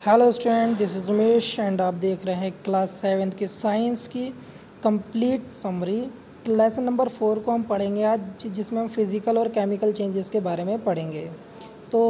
Hello student, this is Umesh and आप देख रहे हैं क्लास 7 की साइंस की कंप्लीट समरी। लेसन नंबर 4 को हम पढ़ेंगे आज, जिसमें हम फिज़िकल और केमिकल चेंजेस के बारे में पढ़ेंगे। तो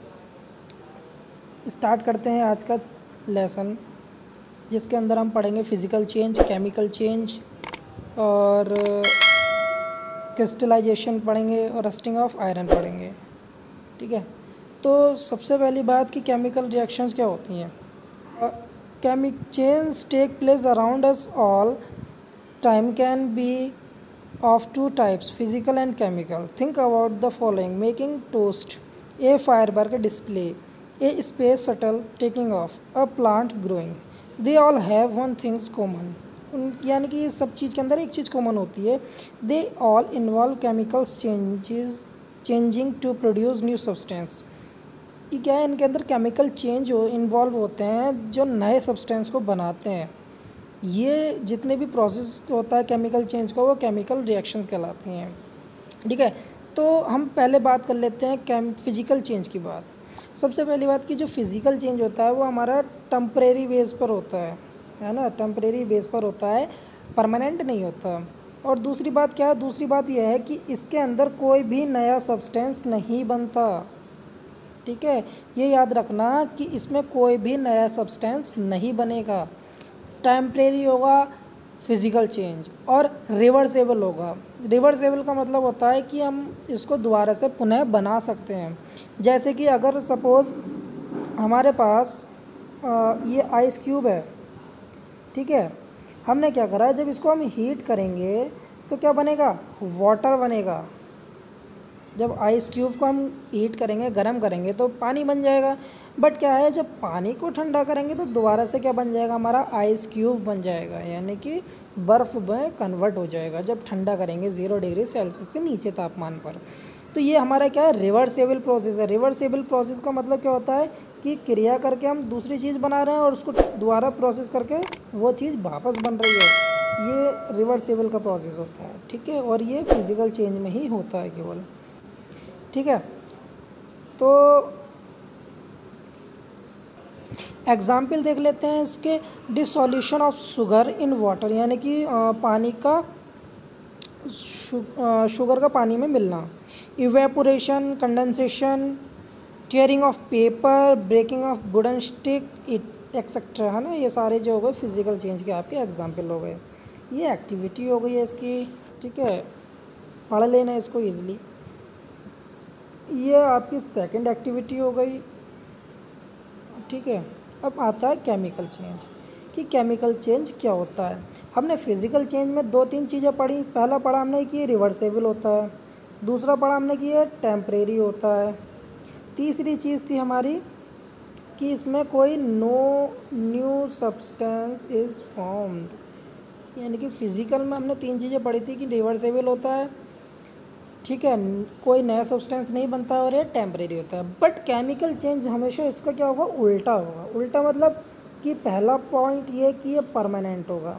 स्टार्ट करते हैं आज का लेसन, जिसके अंदर हम पढ़ेंगे फिज़िकल चेंज, केमिकल चेंज और क्रिस्टलाइजेशन पढ़ेंगे और रस्टिंग ऑफ आयरन पढ़ेंगे। ठीक है, तो सबसे पहली बात कि केमिकल रिएक्शंस क्या होती हैं। Chemical change take place around us all time, can be of two types, physical and chemical. Think about the following: making toast, a firework display, a space shuttle taking off, a plant growing. They all have one things common. यानी कि इस सब चीज़ के अंदर एक चीज़ common होती है. They all involve chemicals changing to produce new substance. कि क्या है, इनके अंदर केमिकल चेंज इन्वॉल्व होते हैं जो नए सब्सटेंस को बनाते हैं. ये जितने भी प्रोसेस होता है केमिकल चेंज का, वो केमिकल रिएक्शंस कहलाती हैं. ठीक है, तो हम पहले बात कर लेते हैं फिजिकल चेंज की बात. सबसे पहली बात कि जो फिज़िकल चेंज होता है वो हमारा टेम्परेरी बेस पर होता है ना, टेम्परेरी बेस पर होता है, परमानेंट नहीं होता. और दूसरी बात क्या है, दूसरी बात यह है कि इसके अंदर कोई भी नया सब्सटेंस नहीं बनता. ठीक है, ये याद रखना कि इसमें कोई भी नया सब्सटेंस नहीं बनेगा. टेम्परेरी होगा फिज़िकल चेंज और रिवर्सेबल होगा. रिवर्सेबल का मतलब होता है कि हम इसको दोबारा से पुनः बना सकते हैं. जैसे कि अगर सपोज़ हमारे पास ये आइस क्यूब है. ठीक है, हमने क्या करा है, जब इसको हम हीट करेंगे तो क्या बनेगा, वाटर बनेगा. जब आइस क्यूब को हम हीट करेंगे, गर्म करेंगे तो पानी बन जाएगा. बट क्या है, जब पानी को ठंडा करेंगे तो दोबारा से क्या बन जाएगा, हमारा आइस क्यूब बन जाएगा, यानी कि बर्फ़ में कन्वर्ट हो जाएगा जब ठंडा करेंगे 0 डिग्री सेल्सियस से नीचे तापमान पर. तो ये हमारा क्या है, रिवर्सेबल प्रोसेस है. रिवर्सेबल प्रोसेस का मतलब क्या होता है कि क्रिया करके हम दूसरी चीज़ बना रहे हैं और उसको दोबारा प्रोसेस करके वो चीज़ वापस बन रही है. ये रिवर्सेबल का प्रोसेस होता है. ठीक है, और ये फिज़िकल चेंज में ही होता है केवल. ठीक है, तो एग्ज़ाम्पल देख लेते हैं इसके. Dissolution of sugar in water, यानी कि पानी का शुगर का पानी में मिलना. Evaporation, condensation, tearing of paper, breaking of wooden stick, etcetera, है ना. ये सारे जो हो गए फिज़िकल चेंज के आपके एग्जाम्पल हो गए. ये एक्टिविटी हो गई है इसकी. ठीक है, पढ़ लेना इसको ईजिली. ये आपकी सेकंड एक्टिविटी हो गई. ठीक है, अब आता है केमिकल चेंज, कि केमिकल चेंज क्या होता है. हमने फिज़िकल चेंज में 2-3 चीज़ें पढ़ी. पहला पढ़ा हमने कि रिवर्सेबल होता है, दूसरा पढ़ा हमने कि ये टेम्परेरी होता है, तीसरी चीज़ थी हमारी कि इसमें कोई no new substance is formed. यानी कि फ़िज़िकल में हमने 3 चीज़ें पढ़ी थी कि रिवर्सेबल होता है, ठीक है, कोई नया सब्सटेंस नहीं बनता और ये टेम्परेरी होता है. बट केमिकल चेंज हमेशा इसका क्या होगा, उल्टा होगा. उल्टा मतलब कि पहला पॉइंट ये कि ये परमानेंट होगा.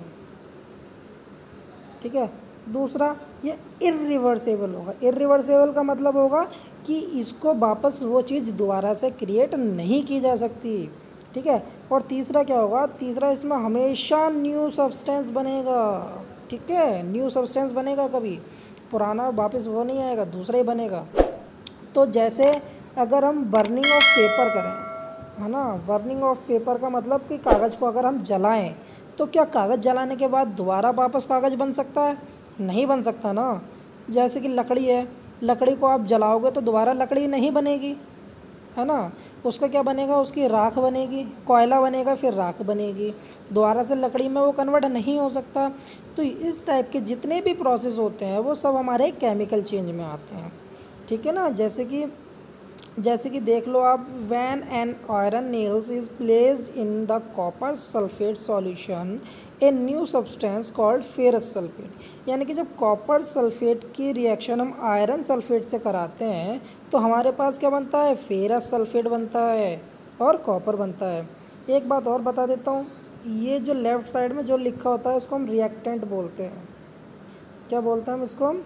ठीक है, दूसरा ये इरिवर्सेबल होगा. इरिवर्सेबल का मतलब होगा कि इसको वापस वो चीज़ दोबारा से क्रिएट नहीं की जा सकती. ठीक है, और तीसरा क्या होगा, तीसरा इसमें हमेशा न्यू सब्सटेंस बनेगा. ठीक है, न्यू सब्सटेंस बनेगा, कभी पुराना वापस वो नहीं आएगा, दूसरा ही बनेगा. तो जैसे अगर हम बर्निंग ऑफ पेपर करें, है ना, बर्निंग ऑफ पेपर का मतलब कि कागज़ को अगर हम जलाएं तो क्या कागज़ जलाने के बाद दोबारा वापस कागज़ बन सकता है, नहीं बन सकता ना. जैसे कि लकड़ी है, लकड़ी को आप जलाओगे तो दोबारा लकड़ी नहीं बनेगी, है ना. उसका क्या बनेगा, उसकी राख बनेगी, कोयला बनेगा, फिर राख बनेगी, दोबारा से लकड़ी में वो कन्वर्ट नहीं हो सकता. तो इस टाइप के जितने भी प्रोसेस होते हैं वो सब हमारे केमिकल चेंज में आते हैं. ठीक है ना, जैसे कि देख लो आप, when an iron nails is placed in the copper sulphate solution, a new substance called ferrous sulphate. यानी कि जब कॉपर सल्फेट की रिएक्शन हम आयरन सल्फेट से कराते हैं तो हमारे पास क्या बनता है, फेरस सल्फेट बनता है और कॉपर बनता है. एक बात और बता देता हूँ, ये जो लेफ़्ट साइड में जो लिखा होता है उसको हम रिएक्टेंट बोलते हैं. क्या बोलते हैं हम इसको, हम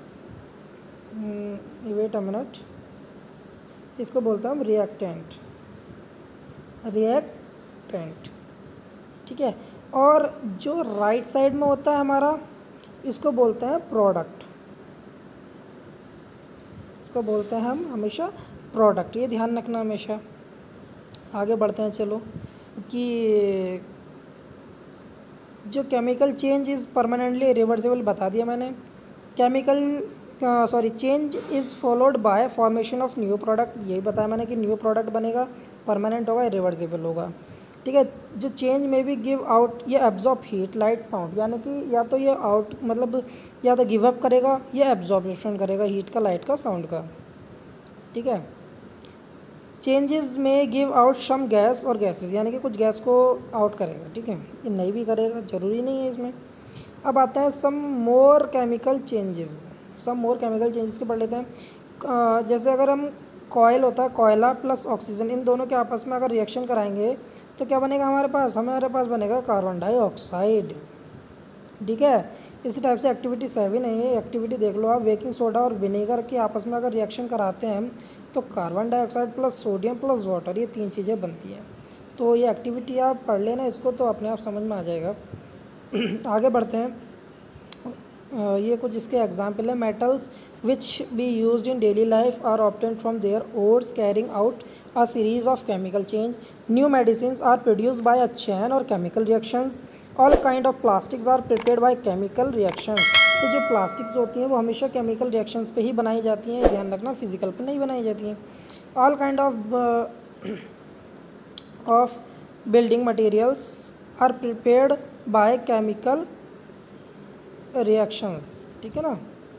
वेट अ मिनट, इसको बोलते हैं हम रिएक्टेंट. रिएक्टेंट, ठीक है। और जो राइट साइड में होता है हमारा, इसको बोलते हैं प्रोडक्ट, इसको बोलते हैं हम हमेशा प्रोडक्ट, ये ध्यान रखना हमेशा। आगे बढ़ते हैं चलो, कि जो chemical change is permanently reversible बता दिया मैंने। Change is followed by formation of new product, यही बताया मैंने कि न्यू प्रोडक्ट बनेगा, परमानेंट होगा, रिवर्सिबल होगा, ठीक है। जो चेंज में भी गिव आउट, ये एब्जॉर्ब हीट लाइट साउंड, यानी कि या तो ये आउट मतलब या तो गिव अप करेगा या एब्जॉर्बेशन करेगा हीट का, लाइट का, साउंड का, ठीक है। चेंजेस में गिव आउट सम गैस और गैसेस, यानी कि कुछ गैस को आउट करेगा, ठीक है, ये नहीं भी करेगा, ज़रूरी नहीं है इसमें। अब आता है some more chemical changes, some more chemical changes के पढ़ लेते हैं। जैसे अगर हम कॉयल होता है, कोयला प्लस ऑक्सीजन, इन दोनों के आपस में अगर रिएक्शन कराएंगे तो क्या बनेगा हमारे पास बनेगा कार्बन डाइऑक्साइड, ठीक है। इसी टाइप से एक्टिविटी 7 है, ये एक्टिविटी देख लो आप। बेकिंग सोडा और विनेगर के आपस में अगर रिएक्शन कराते हैं तो carbon dioxide plus sodium plus water, ये 3 चीज़ें बनती हैं। तो ये एक्टिविटी आप पढ़ लेना इसको, तो अपने आप समझ में आ जाएगा। आगे बढ़ते हैं, ये कुछ इसके एग्जाम्पल है। Metals which be used in daily life are obtained from their ores carrying out a series of chemical change. New medicines are produced by a chain और chemical reactions. All kind of plastics are prepared by chemical reactions. तो जो plastics होती हैं वो हमेशा chemical reactions पे ही बनाई जाती हैं, ध्यान रखना, फिजिकल पे नहीं बनाई जाती हैं। All kind of building materials are prepared by chemical reactions, ठीक है ना।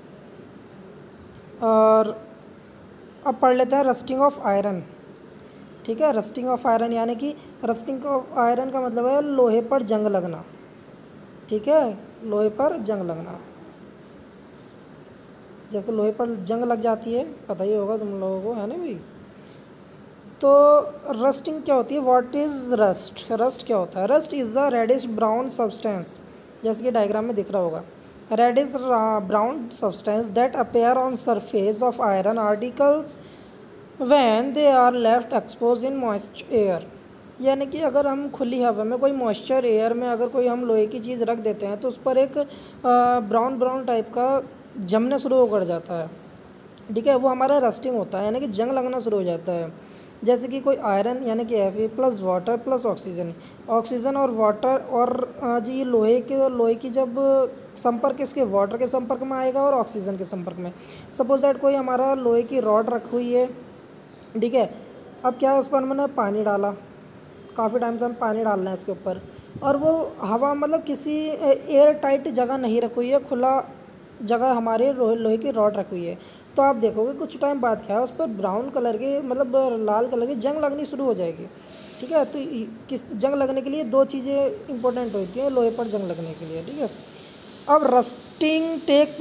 और अब पढ़ लेते हैं रस्टिंग ऑफ आयरन, ठीक है। रस्टिंग ऑफ आयरन यानी कि रस्टिंग ऑफ आयरन का मतलब है लोहे पर जंग लगना, ठीक है, लोहे पर जंग लगना। जैसे लोहे पर जंग लग जाती है, पता ही होगा तुम लोगों को, है ना भाई। तो रस्टिंग क्या होती है, व्हाट इज़ रस्ट, रस्ट क्या होता है। Rust is a reddish brown substance, जैसे कि डायग्राम में दिख रहा होगा, reddish brown substance that appear on surface of iron articles when they are left expose in moist air. यानी कि अगर हम खुली हवा में कोई मॉइस्चर एयर में अगर कोई हम लोहे की चीज़ रख देते हैं तो उस पर एक ब्राउन ब्राउन टाइप का जमना शुरू कर जाता है, ठीक है, वो हमारा रस्टिंग होता है, यानी कि जंग लगना शुरू हो जाता है। जैसे कि कोई आयरन यानी कि Fe plus water plus oxygen, oxygen और वाटर और जी ये लोहे की जब संपर्क किसके, वाटर के संपर्क में आएगा और ऑक्सीजन के संपर्क में। सपोज दैट कोई हमारा लोहे की रॉड रखी हुई है, ठीक है। अब क्या है, उस पर मैंने पानी डाला, काफ़ी टाइम से हम पानी डाल रहे हैं इसके ऊपर, और वो हवा मतलब किसी एयर टाइट जगह नहीं रखी हुई है, खुला जगह हमारे लोहे की रॉड रखी हुई है। तो आप देखोगे कुछ टाइम बाद क्या है, उस पर ब्राउन कलर की मतलब लाल कलर की जंग लगनी शुरू हो जाएगी, ठीक है। तो किस जंग लगने के लिए 2 चीज़ें इंपॉर्टेंट होती हैं लोहे पर जंग लगने के लिए, ठीक है। अब rusting take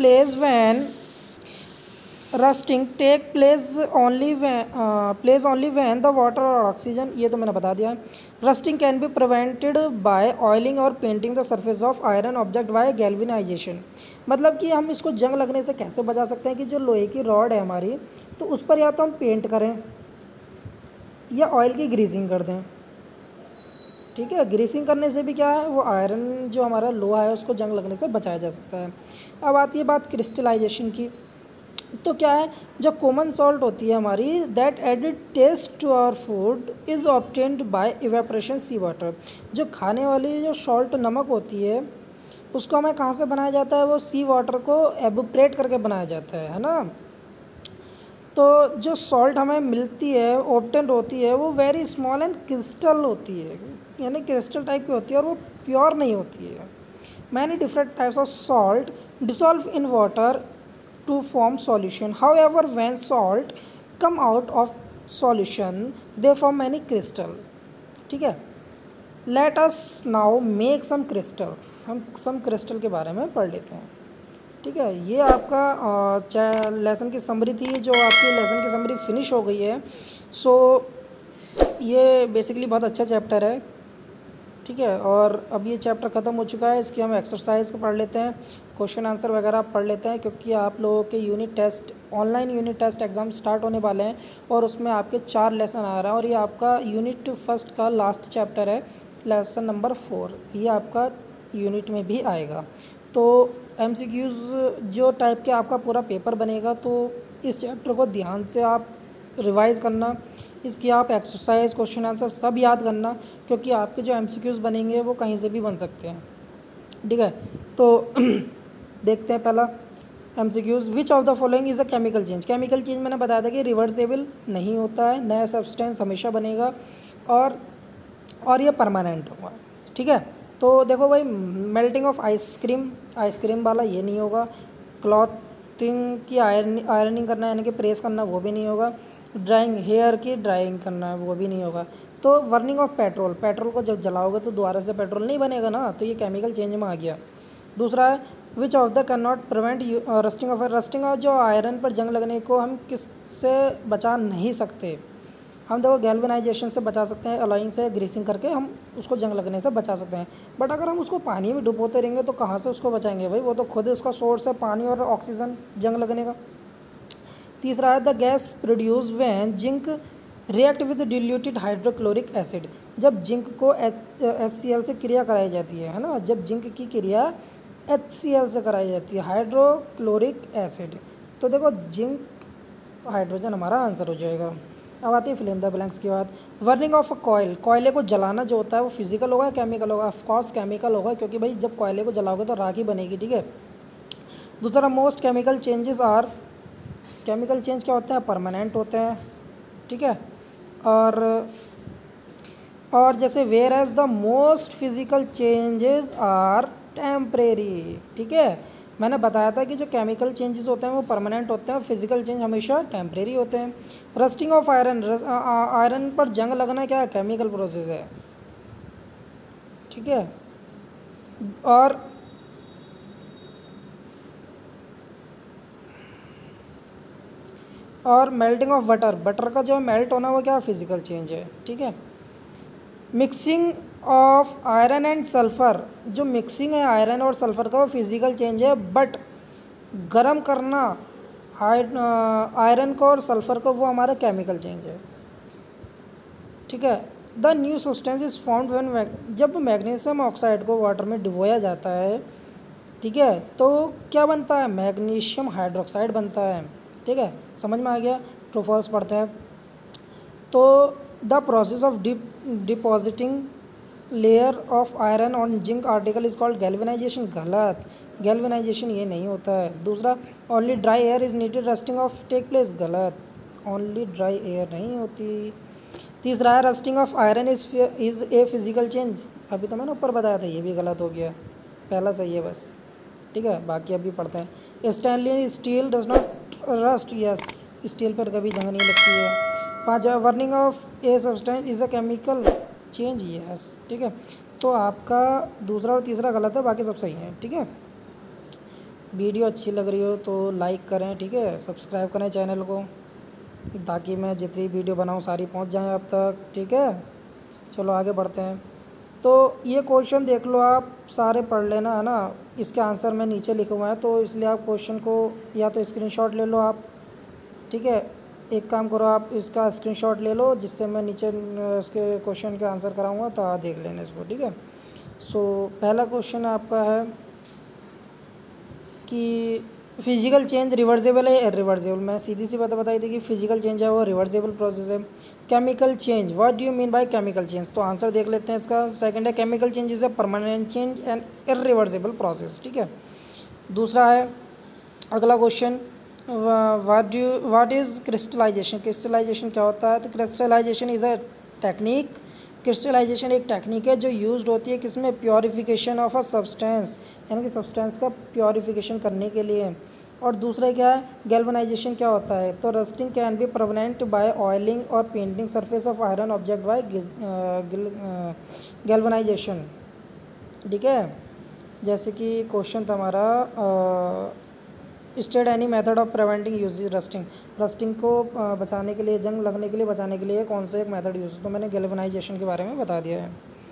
place only when the water और ऑक्सीजन, ये तो मैंने बता दिया। Rusting can be prevented by oiling और painting the surface of iron object by galvanization. मतलब कि हम इसको जंग लगने से कैसे बचा सकते हैं कि जो लोहे की रॉड है हमारी, तो उस पर या तो हम पेंट करें या ऑयल की ग्रीसिंग कर दें, ठीक है। ग्रीसिंग करने से भी क्या है, वो आयरन जो हमारा लोहा है उसको जंग लगने से बचाया जा सकता है। अब आती है बात क्रिस्टलाइजेशन की। तो क्या है, जो कॉमन सॉल्ट होती है हमारी, that added taste to our food is obtained by evaporation sea water. जो खाने वाली जो सॉल्ट नमक होती है उसको हमें कहाँ से बनाया जाता है, वो सी वाटर को एवोपरेट करके बनाया जाता है ना। तो जो सॉल्ट हमें मिलती है, ऑब्टेन्ड होती है, वो वेरी स्मॉल एंड क्रिस्टल होती है, यानी क्रिस्टल टाइप की होती है, और वो प्योर नहीं होती है। Many different types of salt dissolve in water to form solution. However, when salt come out of solution, they form many crystal, ठीक है। Let us now make some crystal. हम some crystal के बारे में पढ़ लेते हैं, ठीक है। ये आपका लेसन की समरी थी, जो आपकी लेसन की समरी फिनिश हो गई है। सो ये बेसिकली बहुत अच्छा चैप्टर है, ठीक है। और अब ये चैप्टर ख़त्म हो चुका है, इसकी हम एक्सरसाइज पढ़ लेते हैं, क्वेश्चन आंसर वगैरह पढ़ लेते हैं, क्योंकि आप लोगों के unit test, online unit test exam start होने वाले हैं और उसमें आपके 4 लेसन आ रहा है और ये आपका यूनिट फर्स्ट का लास्ट चैप्टर है, लेसन नंबर 4, ये आपका यूनिट में भी आएगा। तो MCQs जो टाइप के आपका पूरा पेपर बनेगा, तो इस चैप्टर को ध्यान से आप रिवाइज़ करना, इसकी आप एक्सरसाइज क्वेश्चन आंसर सब याद करना, क्योंकि आपके जो MCQs बनेंगे वो कहीं से भी बन सकते हैं, ठीक है। तो देखते हैं पहला MCQs, which of the following is a chemical change. Chemical change मैंने बताया था कि रिवर्सेबल नहीं होता है, नया सब्सटेंस हमेशा बनेगा और ये परमानेंट होगा, ठीक है। तो देखो भाई, मेल्टिंग ऑफ आइसक्रीम वाला ये नहीं होगा, क्लॉथिंग की आयरनिंग करना यानी कि प्रेस करना वो भी नहीं होगा, ड्राइंग हेयर की ड्राइंग करना वो भी नहीं होगा। तो बर्निंग ऑफ पेट्रोल को जब जलाओगे तो दोबारा से पेट्रोल नहीं बनेगा ना, तो ये केमिकल चेंज में आ गया। दूसरा है which of the can not prevent rusting of जो आयरन पर जंग लगने को हम किससे बचा नहीं सकते। हम देखो गैल्वेनाइजेशन से बचा सकते हैं, अलाइंग से ग्रीसिंग करके हम उसको जंग लगने से बचा सकते हैं, बट अगर हम उसको पानी में डुबोते रहेंगे तो कहाँ से उसको बचाएंगे भाई, वो तो खुद उसका सोर्स है पानी और ऑक्सीजन जंग लगने का। तीसरा है the gas produce when zinc react with diluted hydrochloric acid. जब जिंक को HCl से क्रिया कराई जाती है ना, जब जिंक की क्रिया HCl से कराई जाती है, हाइड्रोक्लोरिक एसिड। तो देखो जिंक, हाइड्रोजन हमारा आंसर हो जाएगा। अब आती है फिल इन द ब्लैंक्स की बात। बर्निंग ऑफ अ कॉयल, कोयले को जलाना जो होता है वो फिजिकल होगा या केमिकल होगा? ऑफकोर्स केमिकल होगा, क्योंकि भाई जब कोयले को जलाओगे तो राख ही बनेगी, ठीक है। दूसरा, most chemical changes are, chemical change क्या होते हैं? परमानेंट होते हैं, ठीक है। और जैसे whereas the most physical changes are temporary, ठीक है। मैंने बताया था कि जो केमिकल चेंजेस होते हैं वो परमानेंट होते हैं, फिजिकल चेंज हमेशा टेम्परेरी होते हैं। रस्टिंग ऑफ आयरन, आयरन पर जंग लगना क्या है? केमिकल प्रोसेस है, ठीक है। और मेल्टिंग ऑफ बटर का जो मेल्ट होना वो क्या? फिजिकल चेंज है, ठीक है। Mixing of iron and sulphur, जो मिक्सिंग है आयरन और सल्फ़र का वो फिजिकल चेंज है, बट गर्म करना आयरन को और सल्फ़र को वो हमारा केमिकल चेंज है, ठीक है। The new substance is formed when, जब मैग्नीशियम ऑक्साइड को वाटर में डुबोया जाता है, ठीक है, तो क्या बनता है? मैग्नीशियम हाइड्रोक्साइड बनता है, ठीक है। समझ में आ गया? ट्रू फॉल्स पढ़ते हैं। तो the process of depositing layer of iron on zinc article is called galvanization. गलत, गैल्वेनाइजेशन ये नहीं होता है। दूसरा, only dry air is needed rusting of take place. गलत, ओनली ड्राई एयर नहीं होती। तीसरा है rusting of iron is a physical change. अभी तो मैंने ऊपर बताया था, ये भी गलत हो गया, पहला सही है बस, ठीक है। बाकी अभी पढ़ते हैं। Stainless steel does not rust, yes, steel पर कभी जंग नहीं लगती है। पाँचवा, burning of a substance is a chemical change, yes, ठीक है। तो आपका दूसरा और तीसरा गलत है, बाकी सब सही है, ठीक है। वीडियो अच्छी लग रही हो तो लाइक करें, ठीक है, सब्सक्राइब करें चैनल को, ताकि मैं जितनी वीडियो बनाऊँ सारी पहुंच जाएं आप तक, ठीक है। चलो आगे बढ़ते हैं। तो ये क्वेश्चन देख लो, आप सारे पढ़ लेना, है ना। इसके आंसर मैं नीचे लिखे हुए हैं, तो इसलिए आप क्वेश्चन को या तो स्क्रीनशॉट ले लो आप, ठीक है। एक काम करो, आप इसका स्क्रीनशॉट ले लो, जिससे मैं नीचे इसके क्वेश्चन के आंसर कराऊंगा, तो आप देख लेना इसको, ठीक है। सो पहला क्वेश्चन आपका है कि फिजिकल चेंज रिवर्सेबल है इरिवर्सेबल। मैंने सीधी सी बात बताई थी कि फिजिकल चेंज है वो रिवर्सेबल प्रोसेस है। Chemical change, what do you mean by chemical change? तो आंसर देख लेते हैं इसका। सेकंड है chemical change is a permanent change and irreversible process, ठीक है। दूसरा है अगला question, what is crystallization? Crystallization क्या होता है? तो crystallization is a technique, crystallization एक टेक्निक है जो यूज्ड होती है किसमें? प्योरीफिकेशन ऑफ अ सब्सटेंस, यानी कि सब्सटेंस का प्योरीफिकेशन करने के लिए। और दूसरा क्या है? गैल्वेनाइजेशन क्या होता है? तो rusting can be prevent by oiling और painting surface of iron object by galvanization, ठीक है। जैसे कि क्वेश्चन था हमारा, state any method of preventing use rusting, rusting को बचाने के लिए, जंग लगने के लिए बचाने के लिए कौन सा एक मेथड यूज़? तो मैंने गैल्वेनाइजेशन के बारे में बता दिया है।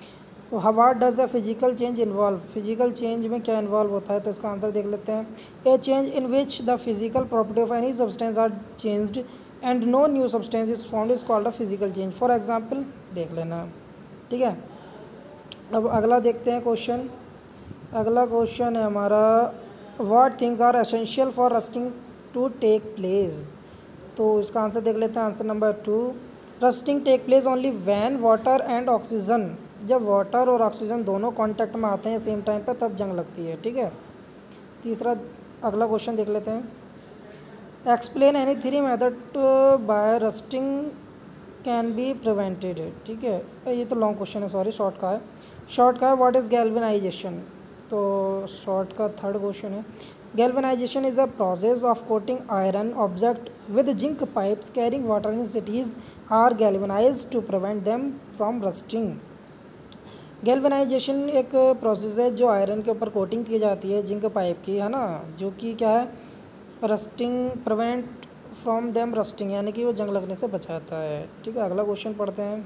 What does a physical change involve, physical change में क्या इन्वॉल्व होता है, तो इसका आंसर देख लेते हैं। A change in which the physical property of any substance are changed and no new substance is found is called a physical change. For example देख लेना, ठीक है। अब अगला देखते हैं क्वेश्चन। अगला क्वेश्चन है हमारा, what things are essential for rusting to take place. तो इसका आंसर देख लेते हैं। Answer number 2, rusting take place only when water and oxygen, जब वाटर और ऑक्सीजन दोनों कांटेक्ट में आते हैं सेम टाइम पर तब जंग लगती है, ठीक है। तीसरा अगला क्वेश्चन देख लेते हैं। Explain any three method by rusting can be prevented, ठीक है। ये तो लॉन्ग क्वेश्चन है, सॉरी, शॉर्ट का है। शॉर्ट का है व्हाट इज़ गैल्वेनाइजेशन। तो शॉर्ट का थर्ड क्वेश्चन है, galvanization is a process of coating iron object with zinc pipes carrying water in cities are galvanized to prevent them from rusting. Galvanization एक process है जो iron के ऊपर coating की जाती है जिंक पाइप की, है ना, जो कि क्या है, rusting, prevent from them rusting, यानी कि वो जंग लगने से बचाता है, ठीक है। अगला क्वेश्चन पढ़ते हैं।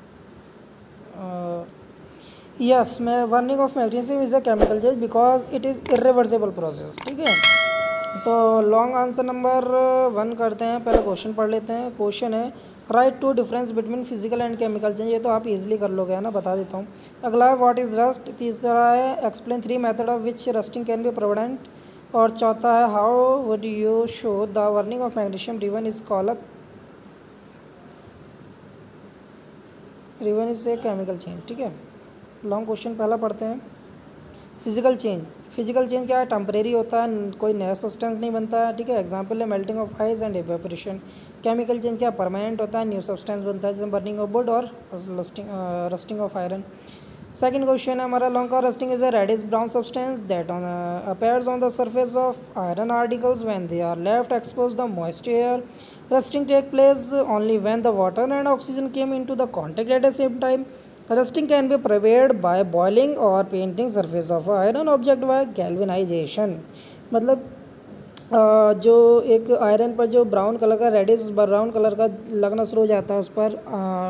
यस, मैं burning of magnesium is a chemical change because it is irreversible process, ठीक है। तो लॉन्ग आंसर नंबर 1 करते हैं। पहले क्वेश्चन पढ़ लेते हैं। क्वेश्चन है, write two difference between physical and chemical change. ये तो आप इजीली कर लोगे, है ना, बता देता हूँ। अगला है व्हाट इज़ रस्ट। तीसरा है explain 3 method of which rusting can be prevent. और चौथा है how would you show the burning of magnesium ribbon is called, ribbon is a chemical change, ठीक है। लॉन्ग क्वेश्चन पहला पढ़ते हैं। फिजिकल चेंज, फिजिकल चेंज क्या है, टेम्परेरी होता है, कोई नया सब्सटेंस नहीं बनता है, ठीक है। एग्जांपल है melting of ice and evaporation. Chemical change क्या, परमानेंट होता है, न्यू सब्सटेंस बनता है, जैसे बर्निंग ऑफ वुड और rusting of iron. Second question है हमारा, लॉन्ग का rusting is a reddish brown substance that appears on the surface of iron articles when they are left exposed the moist air. Rusting take place only when the water and oxygen came into the contact at the same time. Rusting can be prevented by boiling or painting surface of iron object by galvanization. मतलब जो एक iron पर जो brown colour का, reddish brown colour का लगना शुरू हो जाता है उस पर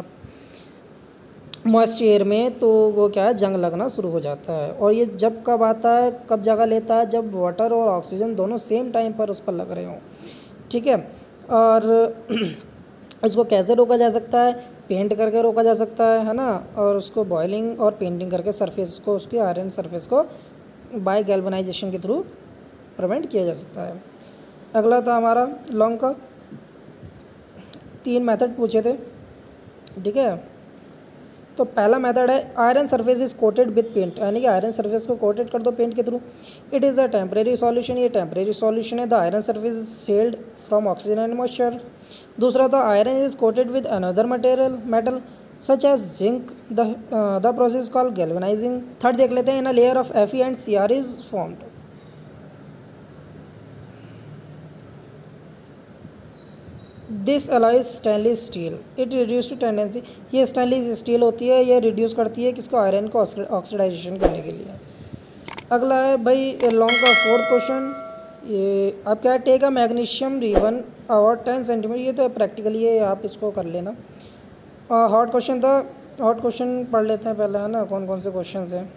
मॉइस्ट एयर में, तो वो क्या है, जंग लगना शुरू हो जाता है। और ये जब कब आता है, कब जगह लेता है, जब वाटर और ऑक्सीजन दोनों सेम टाइम पर उस पर लग रहे हों, ठीक है। और इसको कैसे रोका जा सकता है, पेंट करके रोका जा सकता है ना, और उसको बॉइलिंग और पेंटिंग करके सरफेस को, उसके आयरन सरफेस को बाय गैल्वेनाइजेशन के थ्रू प्रिवेंट किया जा सकता है। अगला था हमारा लॉन्ग का, 3 मेथड पूछे थे, ठीक है। तो पहला मेथड है iron surface is coated with paint, यानी कि आयरन सरफेस को कोटेड कर दो पेंट के थ्रू। It is a temporary solution, ये टेम्परेरी सॉल्यूशन है। The iron surface is sealed from oxygen and moisture. दूसरा था iron is coated with another metal such as zinc, the process called galvanizing. Third देख लेते हैं, in a layer of Fe and Cr is formed. This alloys stainless steel, it reduce to tendency. ये stainless steel होती है, ये reduce करती है किसको, आयरन को ऑक्सीडाइजेशन करने के लिए। अगला है भाई लॉन्ग का 4th क्वेश्चन। ये आप क्या, टेक अ मैग्नीशियम रिबन और 10 सेंटीमीटर, ये तो प्रैक्टिकली है, आप इसको कर लेना। हॉट क्वेश्चन था, हॉट क्वेश्चन पढ़ लेते हैं पहले, है ना, कौन कौन से क्वेश्चन हैं।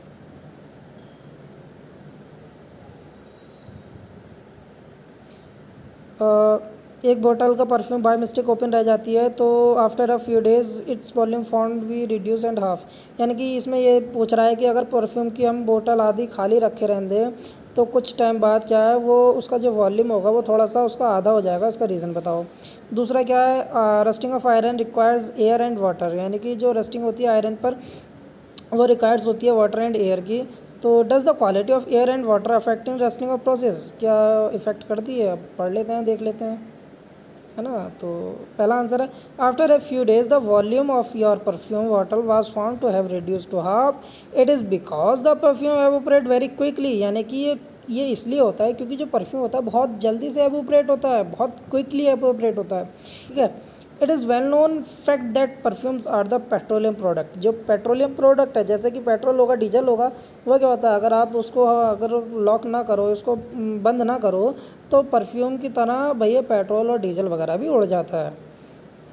एक बोतल का परफ्यूम बाय मिस्टेक ओपन रह जाती है, तो after a few days its volume found be reduce and half. यानी कि इसमें ये पूछ रहा है कि अगर परफ्यूम की हम बोतल आधी खाली रखे रहते तो कुछ टाइम बाद क्या है, वो उसका जो वॉल्यूम होगा वो थोड़ा सा उसका आधा हो जाएगा, इसका रीज़न बताओ। दूसरा क्या है, rusting of iron requires air and water, यानी कि जो रस्टिंग होती है आयरन पर वो रिक्वायर्स होती है वाटर एंड एयर की। तो does the quality of air and water affecting rusting of process, क्या इफेक्ट करती है, अब पढ़ लेते हैं, देख लेते हैं, है ना। तो पहला आंसर है, after a few days the volume of your perfume bottle was found to have reduce to half, it is because the perfume evaporate very quickly. यानी कि ये इसलिए होता है क्योंकि जो परफ्यूम होता है बहुत जल्दी से एवोपरेट होता है, बहुत क्विकली एवोपरेट होता है, ठीक है। It is well known fact that perfumes are the petroleum product, जो पेट्रोलियम प्रोडक्ट है, जैसे कि पेट्रोल होगा, डीजल होगा, वह क्या होता है, अगर आप उसको अगर लॉक ना करो, उसको बंद ना करो, तो परफ्यूम की तरह भैया पेट्रोल और डीजल वगैरह भी उड़ जाता है,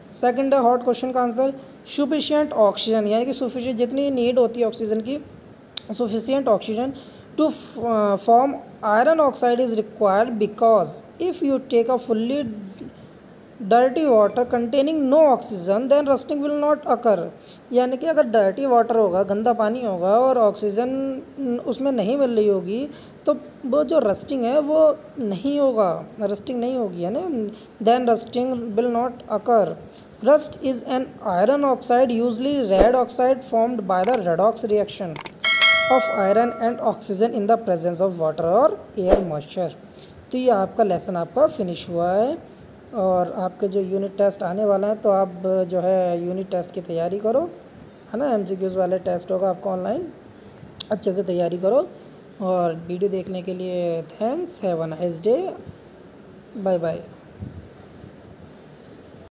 सेकंड है हॉट क्वेश्चन का आंसर सफिशिएंट ऑक्सीजन, यानी कि सफिशिएंट जितनी नीड होती है ऑक्सीजन की, sufficient oxygen to form iron oxide is required because if you take a fully dirty water containing no oxygen then rusting will not occur, यानी कि अगर डर्टी वाटर होगा, गंदा पानी होगा और ऑक्सीजन उसमें नहीं मिल रही होगी तो वो जो रस्टिंग है वो नहीं होगा, रस्टिंग नहीं होगी, यानी then rusting will not occur. Rust is an iron oxide usually red oxide formed by the redox reaction of iron and oxygen in the presence of water और एयर मॉइस्चर। तो ये आपका लेसन आपका finish हुआ है और आपके जो यूनिट टेस्ट आने वाला है तो आप जो है यूनिट टेस्ट की तैयारी करो, है ना। एमसीक्यूज़ वाले टेस्ट होगा आपका ऑनलाइन, अच्छे से तैयारी करो। और वीडियो देखने के लिए thanks, have a nice day, bye bye.